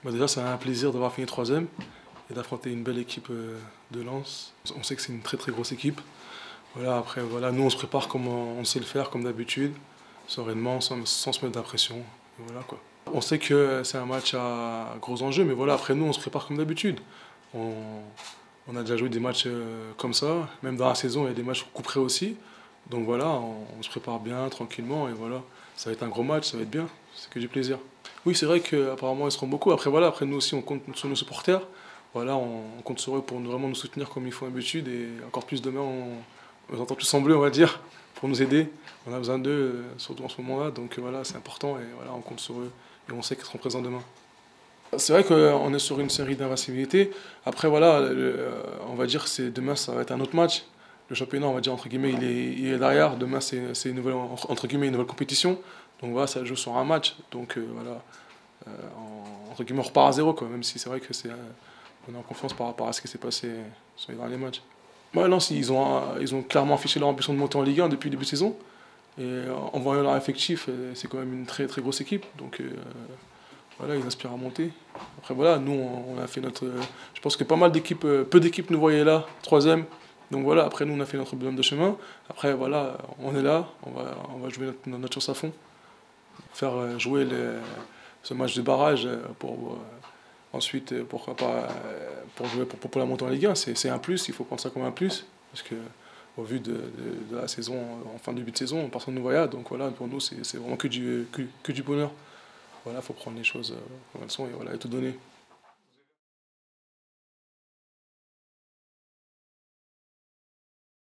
Déjà, c'est un plaisir d'avoir fini troisième et d'affronter une belle équipe de Lens. On sait que c'est une très très grosse équipe. Voilà, après, voilà, nous on se prépare comme on sait le faire, comme d'habitude, sereinement, sans se mettre d'impression. Voilà, quoi. On sait que c'est un match à gros enjeux, mais voilà, après nous on se prépare comme d'habitude. On, on a déjà joué des matchs comme ça, même dans la saison il y a des matchs couperets aussi. Donc voilà, on se prépare bien, tranquillement, et voilà, ça va être un gros match, ça va être bien, c'est que du plaisir. Oui, c'est vrai qu'apparemment ils seront beaucoup. Après voilà, après nous aussi on compte sur nos supporters. Voilà, on compte sur eux pour vraiment nous soutenir comme il faut d'habitude, et encore plus demain on entend tous en bleu, on va dire, pour nous aider. On a besoin d'eux, surtout en ce moment-là, donc voilà, c'est important, et voilà, on compte sur eux, et on sait qu'ils seront présents demain. C'est vrai qu'on est sur une série d'invincibilité. Après, voilà, on va dire que demain, ça va être un autre match. Le championnat, on va dire, entre guillemets, il est derrière. Demain, c'est une nouvelle, entre guillemets, une nouvelle compétition. Donc voilà, ça joue sur un match. Donc voilà, entre guillemets, on repart à zéro, quoi. Même si c'est vrai que on est en confiance par rapport à ce qui s'est passé sur les derniers matchs. Ouais, non, ils ont clairement affiché leur ambition de monter en Ligue 1 depuis le début de saison. Et en voyant leur effectif, c'est quand même une très très grosse équipe. Donc voilà, ils aspirent à monter. Après voilà, nous on a fait notre. Je pense que pas mal d'équipes, peu d'équipes nous voyaient là, troisième. Donc voilà, après nous on a fait notre bonhomme de chemin. Après voilà, on est là, on va jouer notre chance à fond. Faire jouer ce match de barrage pour ensuite, pourquoi pas, pour jouer pour la montée en Ligue 1, c'est un plus, il faut prendre ça comme un plus. Parce que au vu de la saison, en fin de début de saison, personne ne nous voyait. Donc voilà, pour nous c'est vraiment que du bonheur. Voilà, il faut prendre les choses comme elles sont et voilà, et tout donner.